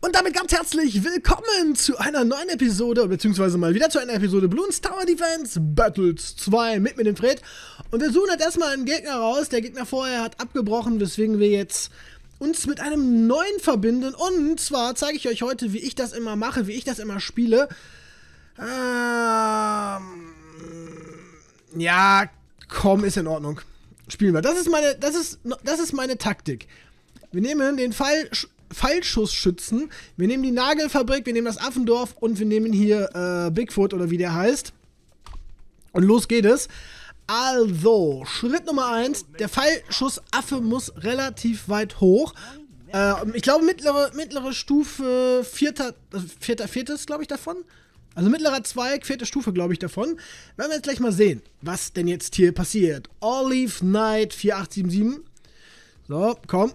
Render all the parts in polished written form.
Und damit ganz herzlich willkommen zu einer neuen Episode, beziehungsweise mal wieder zu einer Episode Bloons Tower Defense Battles 2 mit mir, dem Fred. Und wir suchen jetzt erstmal einen Gegner raus. Der Gegner vorher hat abgebrochen, weswegen wir jetzt uns mit einem neuen verbinden. Und zwar zeige ich euch heute, wie ich das immer mache, wie ich das immer spiele. Ja, komm, ist in Ordnung. Spielen wir. Das ist meine Taktik. Wir nehmen den Pfeilschussschützen, wir nehmen die Nagelfabrik, wir nehmen das Affendorf und wir nehmen hier Bigfoot oder wie der heißt. Und los geht es. Also, Schritt Nummer 1, der Pfeilschussaffe muss relativ weit hoch. Ich glaube mittlere Stufe, viertes glaube ich davon. Also mittlerer Zweig, vierte Stufe glaube ich davon. Werden wir jetzt gleich mal sehen, was denn jetzt hier passiert. Olive Knight 4877. So, komm.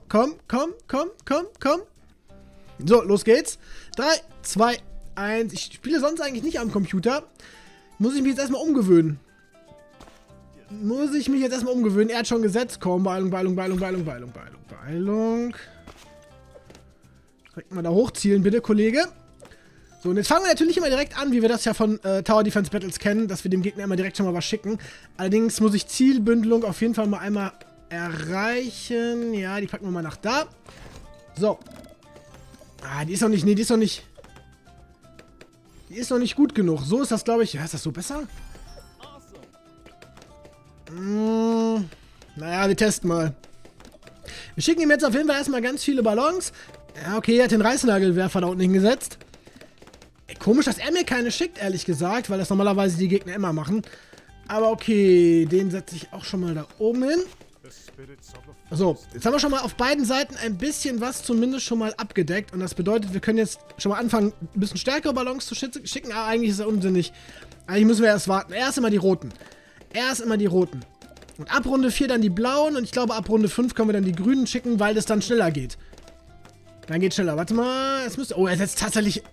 So, los geht's. 3, 2, 1. Ich spiele sonst eigentlich nicht am Computer. Muss ich mich jetzt erstmal umgewöhnen. Er hat schon gesetzt. Komm, Beeilung. Direkt mal da hochzielen, bitte, Kollege. So, und jetzt fangen wir natürlich immer direkt an, wie wir das ja von Tower Defense Battles kennen, dass wir dem Gegner immer direkt schon mal was schicken. Allerdings muss ich Zielbündelung auf jeden Fall mal einmal erreichen. Ja, die packen wir mal nach da. So. Ah, die ist noch nicht gut genug. So ist das, glaube ich. Ja, ist das so besser? Naja, wir testen mal. Wir schicken ihm jetzt auf jeden Fall erstmal ganz viele Ballons. Ja, okay, er hat den Reißnagelwerfer da unten hingesetzt. Ey, komisch, dass er mir keine schickt, ehrlich gesagt, weil das normalerweise die Gegner immer machen. Aber okay, den setze ich auch schon mal da oben hin. So, jetzt haben wir schon mal auf beiden Seiten ein bisschen was zumindest schon mal abgedeckt. Und das bedeutet, wir können jetzt schon mal anfangen, ein bisschen stärkere Ballons zu schicken. Aber eigentlich ist das unsinnig. Eigentlich müssen wir erst warten. Erst immer die roten. Und ab Runde 4 dann die blauen. Und ich glaube, ab Runde 5 können wir dann die grünen schicken, weil das dann schneller geht. Dann geht schneller. Warte mal. Es müsste. Oh, er setzt tatsächlich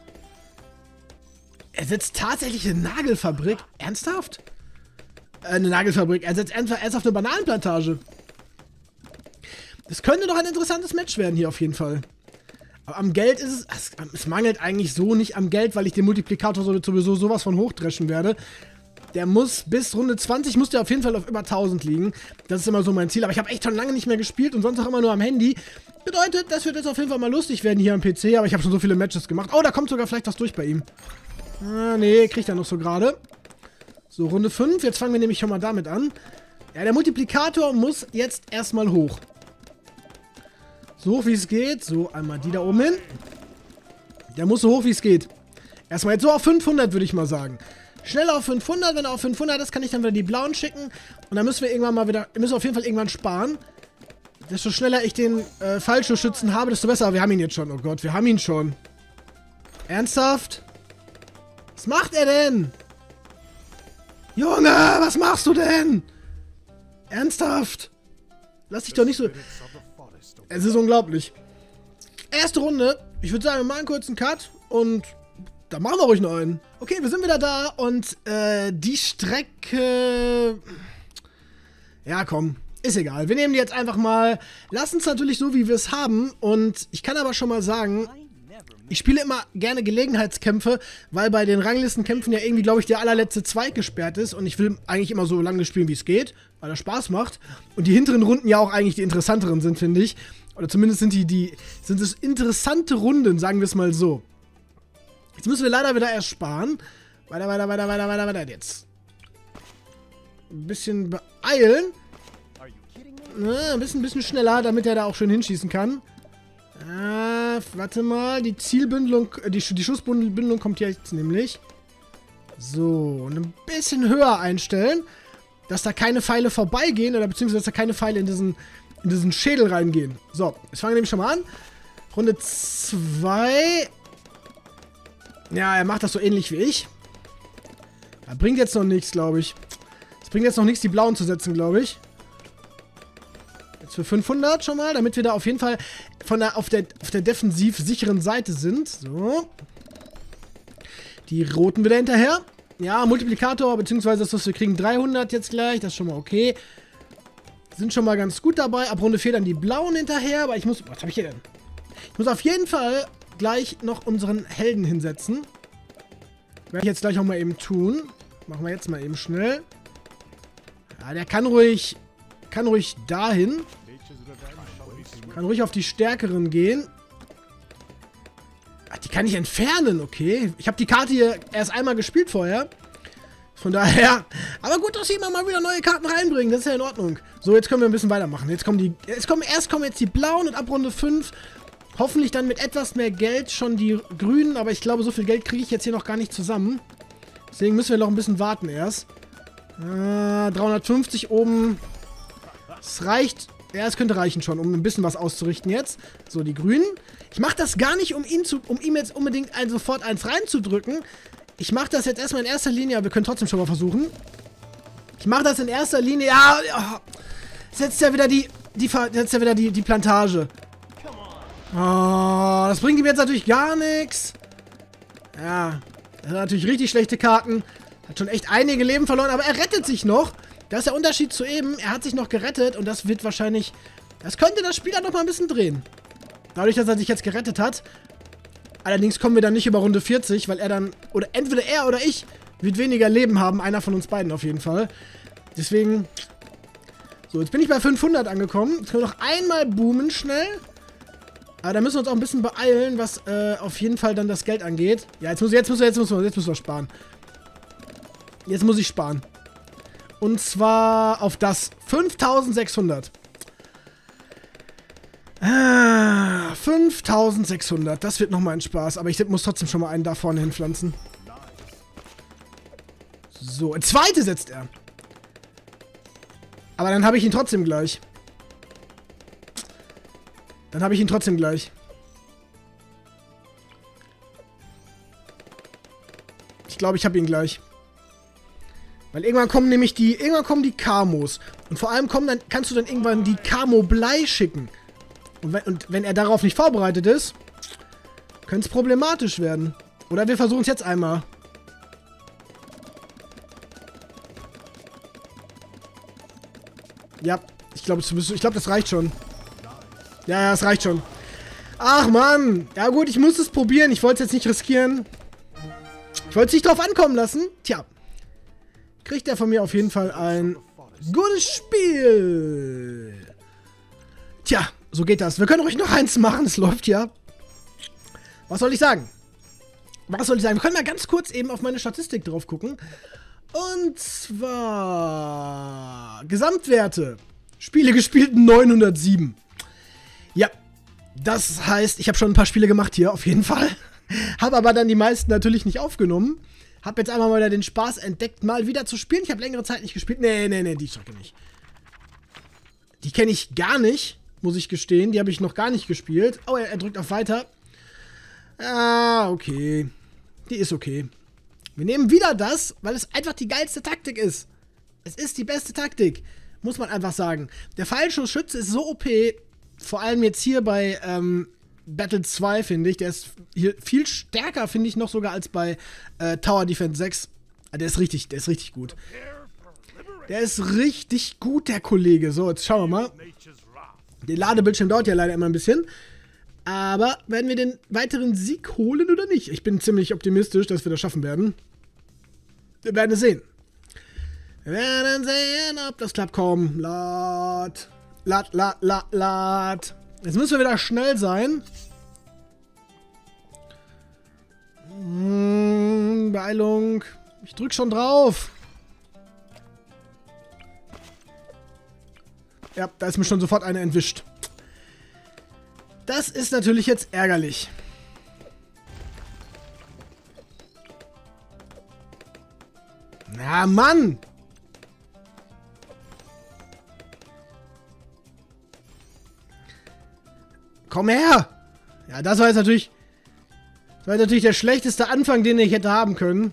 eine Nagelfabrik. Ernsthaft? Eine Nagelfabrik. Er setzt erst auf eine Bananenplantage. Das könnte doch ein interessantes Match werden hier auf jeden Fall. Aber am Geld ist es mangelt eigentlich so nicht am Geld, weil ich den Multiplikator sowieso sowas von hochdreschen werde. Der muss bis Runde 20 muss der auf jeden Fall auf über 1000 liegen. Das ist immer so mein Ziel. Aber ich habe echt schon lange nicht mehr gespielt und sonst auch immer nur am Handy. Bedeutet, das wird jetzt auf jeden Fall mal lustig werden hier am PC. Aber ich habe schon so viele Matches gemacht. Oh, da kommt sogar vielleicht was durch bei ihm. Ah, nee, kriegt er noch so gerade. So, Runde 5. Jetzt fangen wir nämlich schon mal damit an. Ja, der Multiplikator muss jetzt erstmal hoch. So hoch wie es geht. So, einmal die da oben hin. Der muss so hoch wie es geht. Erstmal jetzt so auf 500, würde ich mal sagen. Schnell auf 500. Wenn er auf 500 ist, kann ich dann wieder die blauen schicken. Und dann müssen wir irgendwann mal wieder, müssen wir auf jeden Fall irgendwann sparen. Desto schneller ich den Fallschussschützen habe, desto besser. Wir haben ihn jetzt schon. Oh Gott, wir haben ihn schon. Ernsthaft? Was macht er denn? Junge, was machst du denn? Ernsthaft? Lass dich doch nicht so... Es ist unglaublich. Erste Runde. Ich würde sagen, wir machen einen kurzen Cut und dann machen wir ruhig noch einen. Okay, wir sind wieder da und die Strecke... Ja, komm. Ist egal. Wir nehmen die jetzt einfach mal. Lassen es natürlich so, wie wir es haben. Und ich kann aber schon mal sagen... Ich spiele immer gerne Gelegenheitskämpfe, weil bei den Ranglistenkämpfen ja irgendwie, glaube ich, der allerletzte Zweig gesperrt ist. Und ich will eigentlich immer so lange spielen, wie es geht, weil das Spaß macht. Und die hinteren Runden ja auch eigentlich die interessanteren sind, finde ich. Oder zumindest sind es interessante Runden, sagen wir es mal so. Jetzt müssen wir leider wieder erst sparen. Weiter. Jetzt. Ein bisschen beeilen. Ein bisschen schneller, damit er da auch schön hinschießen kann. Warte mal, die Zielbündelung, die Schussbündelung kommt jetzt nämlich. So, und ein bisschen höher einstellen, dass da keine Pfeile vorbeigehen, oder beziehungsweise dass da keine Pfeile in diesen Schädel reingehen. So, jetzt fangen wir nämlich schon mal an. Runde 2. Ja, er macht das so ähnlich wie ich. Das bringt jetzt noch nichts, glaube ich. Es bringt jetzt noch nichts, die blauen zu setzen, glaube ich. Jetzt für 500 schon mal, damit wir da auf jeden Fall auf der defensiv sicheren Seite sind. So. Die roten wieder hinterher. Ja, Multiplikator, beziehungsweise das, was wir kriegen, 300 jetzt gleich. Das ist schon mal okay. Sind schon mal ganz gut dabei. Ab Runde 4 dann die blauen hinterher. Aber ich muss... Was habe ich hier denn? Ich muss auf jeden Fall gleich noch unseren Helden hinsetzen. Werde ich jetzt gleich auch mal eben tun. Machen wir jetzt mal eben schnell. Ja, der kann ruhig dahin. Kann ruhig auf die Stärkeren gehen. Ach, die kann ich entfernen, okay. Ich habe die Karte hier erst einmal gespielt vorher. Von daher. Aber gut, dass sie immer mal wieder neue Karten reinbringen. Das ist ja in Ordnung. So, jetzt können wir ein bisschen weitermachen. Erst kommen jetzt die blauen und ab Runde 5 hoffentlich dann mit etwas mehr Geld schon die grünen. Aber ich glaube, so viel Geld kriege ich jetzt hier noch gar nicht zusammen. Deswegen müssen wir noch ein bisschen warten erst. 350 oben. Es reicht. Ja, es könnte reichen schon, um ein bisschen was auszurichten jetzt. So, die grünen. Ich mache das gar nicht, um ihm jetzt unbedingt sofort eins reinzudrücken. Ich mache das jetzt erstmal in erster Linie, aber wir können trotzdem schon mal versuchen. Ich mache das in erster Linie. Ja, setzt ja wieder die Plantage. Oh, das bringt ihm jetzt natürlich gar nichts. Ja, das sind natürlich richtig schlechte Karten. Hat schon echt einige Leben verloren, aber er rettet sich noch. Das ist der Unterschied zu eben. Er hat sich noch gerettet und das wird wahrscheinlich... Das könnte das Spiel dann noch mal ein bisschen drehen. Dadurch, dass er sich jetzt gerettet hat. Allerdings kommen wir dann nicht über Runde 40, weil er dann... Oder entweder er oder ich wird weniger Leben haben. Einer von uns beiden auf jeden Fall. Deswegen... So, jetzt bin ich bei 500 angekommen. Jetzt können wir noch einmal boomen schnell. Aber da müssen wir uns auch ein bisschen beeilen, was auf jeden Fall dann das Geld angeht. Ja, jetzt müssen wir sparen. Jetzt muss ich sparen. Und zwar auf das 5600. 5600. Das wird nochmal ein Spaß. Aber ich muss trotzdem schon mal einen da vorne hinpflanzen. So, ein zweite setzt er. Aber dann habe ich ihn trotzdem gleich. Ich glaube, ich habe ihn gleich. Weil irgendwann kommen die Kamos. Und vor allem kannst du dann irgendwann die Kamo-Blei schicken. Und wenn er darauf nicht vorbereitet ist, könnte es problematisch werden. Oder wir versuchen es jetzt einmal. Ja, ich glaube, das reicht schon. Ja, das reicht schon. Ach, Mann. Ja gut, ich muss es probieren. Ich wollte es jetzt nicht riskieren. Ich wollte es nicht drauf ankommen lassen. Tja. Kriegt er von mir auf jeden Fall ein gutes Spiel. Tja, so geht das. Wir können ruhig noch eins machen. Es läuft ja. Was soll ich sagen? Wir können mal ganz kurz eben auf meine Statistik drauf gucken. Und zwar... Gesamtwerte. Spiele gespielt 907. Ja, das heißt, ich habe schon ein paar Spiele gemacht hier, auf jeden Fall. Habe aber dann die meisten natürlich nicht aufgenommen. Habe jetzt einmal mal den Spaß entdeckt, mal wieder zu spielen. Ich habe längere Zeit nicht gespielt. Nee, die Strecke nicht. Die kenne ich gar nicht, muss ich gestehen. Die habe ich noch gar nicht gespielt. Oh, er drückt auf Weiter. Ah, okay. Die ist okay. Wir nehmen wieder das, weil es einfach die geilste Taktik ist. Es ist die beste Taktik. Muss man einfach sagen. Der Pfeilschussschütze ist so OP. Vor allem jetzt hier bei Battle 2, finde ich. Der ist hier viel stärker, finde ich, noch sogar als bei Tower Defense 6. Der ist richtig gut. Der ist richtig gut, der Kollege. So, jetzt schauen wir mal. Der Ladebildschirm dauert ja leider immer ein bisschen. Aber werden wir den weiteren Sieg holen oder nicht? Ich bin ziemlich optimistisch, dass wir das schaffen werden. Wir werden es sehen. Wir werden sehen, ob das klappt. Komm, Lad. Jetzt müssen wir wieder schnell sein. Beeilung. Ich drück schon drauf. Ja, da ist mir schon sofort eine entwischt. Das ist natürlich jetzt ärgerlich. Na, Mann! Komm her! Ja, das war jetzt natürlich... Das war natürlich der schlechteste Anfang, den ich hätte haben können.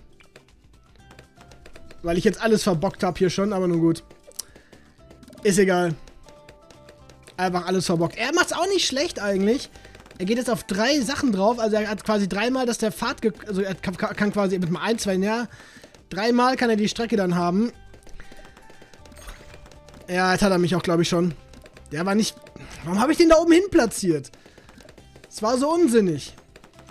Weil ich jetzt alles verbockt habe hier schon, aber nun gut. Ist egal. Einfach alles verbockt. Er macht's auch nicht schlecht eigentlich. Er geht jetzt auf 3 Sachen drauf. Also er hat quasi 3-mal, dass der Pfad... Also er kann quasi mit mal 1, 2, ja. 3-mal kann er die Strecke dann haben. Ja, jetzt hat er mich auch, glaube ich, schon. Der war nicht... Warum habe ich den da oben hin platziert? Das war so unsinnig.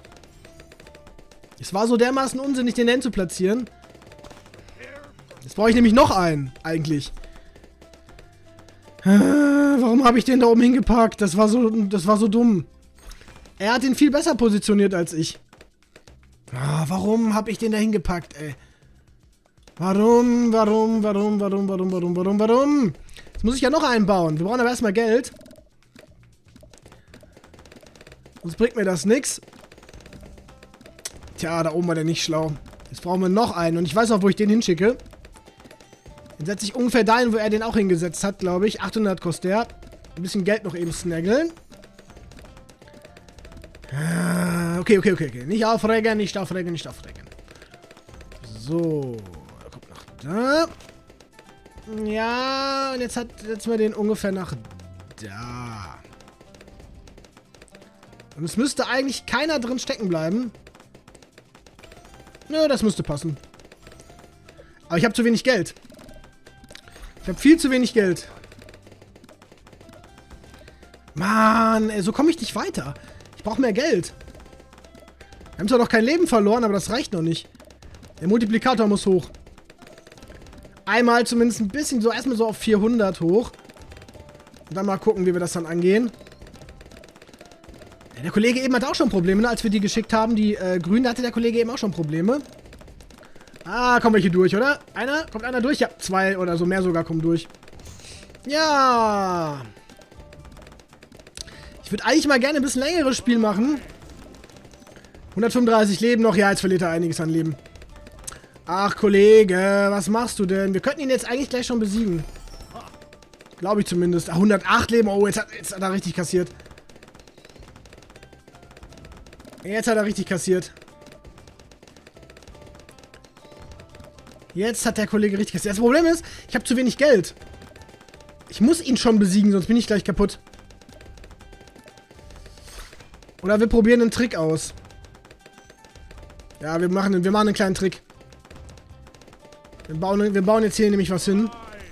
Es war so dermaßen unsinnig, den End zu platzieren. Jetzt brauche ich nämlich noch einen, eigentlich. Warum habe ich den da oben hingepackt? Das war so dumm. Er hat ihn viel besser positioniert als ich. Warum habe ich den da hingepackt, ey? Warum? Jetzt muss ich ja noch einen bauen. Wir brauchen aber erstmal Geld. Sonst bringt mir das nichts. Tja, da oben war der nicht schlau. Jetzt brauchen wir noch einen. Und ich weiß auch, wo ich den hinschicke. Den setze ich ungefähr dahin, wo er den auch hingesetzt hat, glaube ich. 800 kostet der. Ein bisschen Geld noch eben snaggeln. Okay. Nicht aufregen. So. Da kommt noch da. Ja, und jetzt setzen wir den ungefähr nach da. Und es müsste eigentlich keiner drin stecken bleiben. Nö, das müsste passen. Aber ich habe zu wenig Geld. Ich habe viel zu wenig Geld. Mann, ey, so komme ich nicht weiter. Ich brauche mehr Geld. Wir haben zwar noch kein Leben verloren, aber das reicht noch nicht. Der Multiplikator muss hoch. Einmal zumindest ein bisschen, so erstmal so auf 400 hoch. Und dann mal gucken, wie wir das dann angehen. Ja, der Kollege eben hatte auch schon Probleme, ne? Als wir die geschickt haben. Die Grünen, da hatte der Kollege eben auch schon Probleme. Kommen wir hier durch, oder? Kommt einer durch? Ja, 2 oder so, mehr sogar kommen durch. Ja. Ich würde eigentlich mal gerne ein bisschen längeres Spiel machen. 135 Leben noch. Ja, jetzt verliert er einiges an Leben. Ach, Kollege, was machst du denn? Wir könnten ihn jetzt eigentlich gleich schon besiegen. Glaube ich zumindest. 108 Leben. Oh, jetzt hat er richtig kassiert. Jetzt hat er richtig kassiert. Jetzt hat der Kollege richtig kassiert. Das Problem ist, ich habe zu wenig Geld. Ich muss ihn schon besiegen, sonst bin ich gleich kaputt. Oder wir probieren einen Trick aus. Ja, wir machen einen kleinen Trick. Wir bauen jetzt hier nämlich was hin.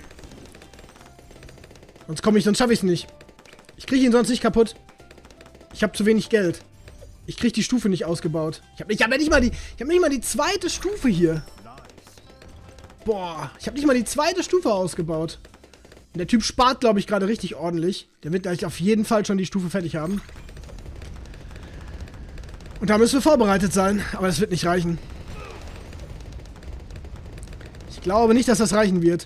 Sonst schaffe ich es nicht. Ich kriege ihn sonst nicht kaputt. Ich habe zu wenig Geld. Ich kriege die Stufe nicht ausgebaut. Ich habe nicht mal die zweite Stufe hier. Boah, ich habe nicht mal die zweite Stufe ausgebaut. Und der Typ spart, glaube ich, gerade richtig ordentlich. Der wird gleich auf jeden Fall schon die Stufe fertig haben. Und da müssen wir vorbereitet sein. Aber das wird nicht reichen. Ich glaube nicht, dass das reichen wird.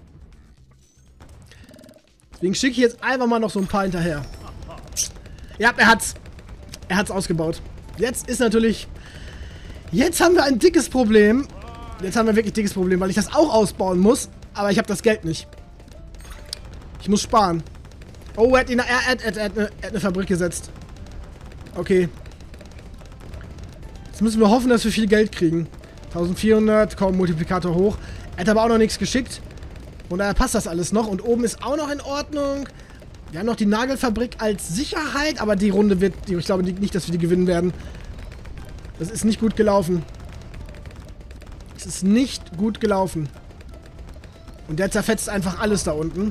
Deswegen schicke ich jetzt einfach mal noch so ein paar hinterher. Ja, er hat's. Er hat's ausgebaut. Jetzt ist natürlich... Jetzt haben wir ein dickes Problem. Jetzt haben wir wirklich ein dickes Problem, weil ich das auch ausbauen muss. Aber ich habe das Geld nicht. Ich muss sparen. Oh, er hat eine Fabrik gesetzt. Okay. Jetzt müssen wir hoffen, dass wir viel Geld kriegen. 1400, kaum Multiplikator hoch. Er hat aber auch noch nichts geschickt. Und daher passt das alles noch. Und oben ist auch noch in Ordnung. Wir haben noch die Nagelfabrik als Sicherheit. Aber die Runde wird... Ich glaube nicht, dass wir die gewinnen werden. Das ist nicht gut gelaufen. Es ist nicht gut gelaufen. Und der zerfetzt einfach alles da unten.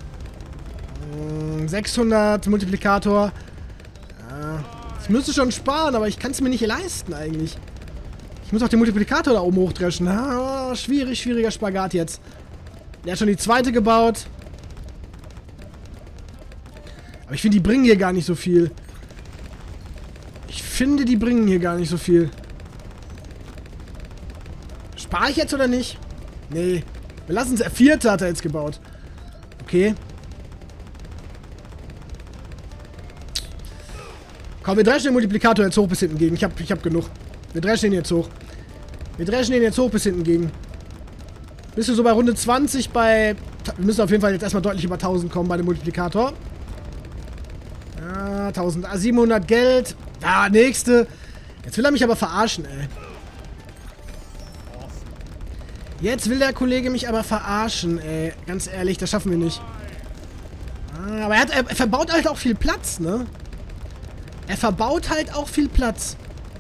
600 Multiplikator. Ich müsste schon sparen, aber ich kann es mir nicht leisten eigentlich. Ich muss auch den Multiplikator da oben hochdreschen. Schwieriger Spagat jetzt. Der hat schon die zweite gebaut. Aber ich finde, die bringen hier gar nicht so viel. Spare ich jetzt oder nicht? Nee. Wir lassen es. Vierte hat er jetzt gebaut. Okay. Komm, wir dreschen den Multiplikator jetzt hoch bis hinten gegen. Ich hab genug. Wir dreschen ihn jetzt hoch. Bis hinten gegen. Bist du so bei Runde 20 bei... Wir müssen auf jeden Fall jetzt erstmal deutlich über 1000 kommen bei dem Multiplikator. Ja, 1700 Geld. Nächste. Jetzt will er mich aber verarschen, ey. Jetzt will der Kollege mich aber verarschen, ey. Ganz ehrlich, das schaffen wir nicht. Aber er verbaut halt auch viel Platz, ne? Er verbaut halt auch viel Platz.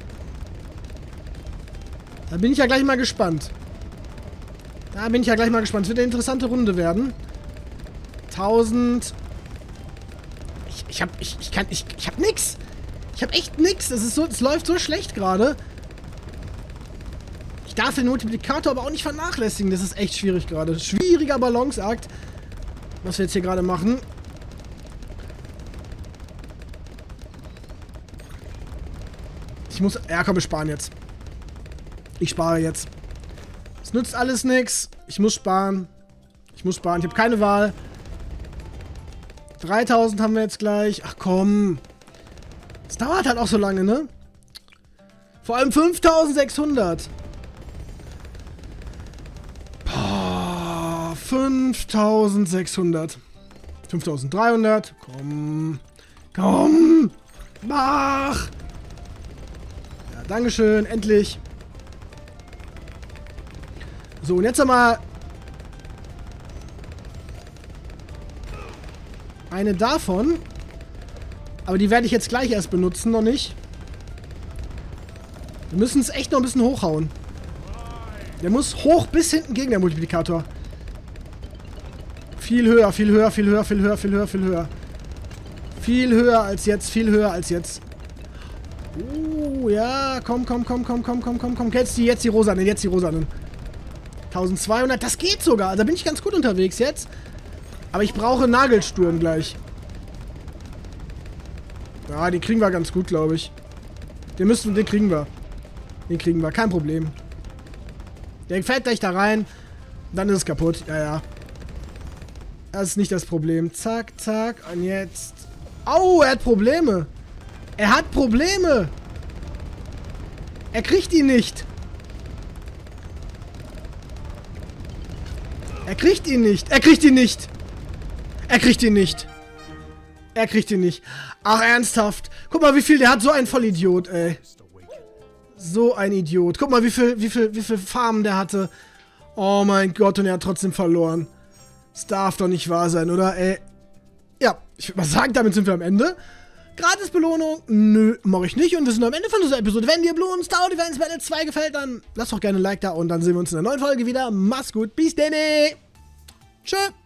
Da bin ich ja gleich mal gespannt. Es wird eine interessante Runde werden. 1000. Ich hab nix. Ich hab echt nix. Es läuft so schlecht gerade. Ich darf den Multiplikator aber auch nicht vernachlässigen. Das ist echt schwierig gerade. Schwieriger Balanceakt, was wir jetzt hier gerade machen. Ich muss... Ja, komm, wir sparen jetzt. Ich spare jetzt. Es nützt alles nichts. Ich muss sparen. Ich muss sparen. Ich habe keine Wahl. 3000 haben wir jetzt gleich. Ach komm. Das dauert halt auch so lange, ne? Vor allem 5600. Boah, 5600. 5300. Komm. Komm. Mach. Ja, Dankeschön. Endlich. So, und jetzt nochmal eine davon. Aber die werde ich jetzt gleich erst benutzen, noch nicht. Wir müssen es echt noch ein bisschen hochhauen. Der muss hoch bis hinten gegen der Multiplikator. Viel höher, viel höher, viel höher, viel höher, viel höher, viel höher. Viel höher als jetzt, viel höher als jetzt. Ja, komm, komm, komm, komm, komm, komm, komm, komm. Jetzt die rosanen, jetzt die rosanen. 1200, das geht sogar. Also da bin ich ganz gut unterwegs jetzt. Aber ich brauche Nagelsturm gleich. Ja, den kriegen wir ganz gut, glaube ich. Den kriegen wir. Den kriegen wir, kein Problem. Der fällt gleich da rein. Dann ist es kaputt. Ja, ja. Das ist nicht das Problem. Zack, zack. Und jetzt... Au, er hat Probleme. Er hat Probleme. Er kriegt ihn nicht. Er kriegt ihn nicht. Er kriegt ihn nicht. Er kriegt ihn nicht. Er kriegt ihn nicht. Ach, ernsthaft. Guck mal, wie viel der hat. So ein Vollidiot, ey. So ein Idiot. Guck mal, wie viel Farmen der hatte. Oh mein Gott, und er hat trotzdem verloren. Das darf doch nicht wahr sein, oder? Ey. Ja, ich würde mal sagen, damit sind wir am Ende. Gratis-Belohnung? Nö, mache ich nicht. Und wir sind am Ende von dieser Episode. Wenn dir Blue und Star Defense Battle 2 gefällt, dann lass doch gerne ein Like da. Und dann sehen wir uns in der neuen Folge wieder. Mach's gut. Bis dann. Tschö.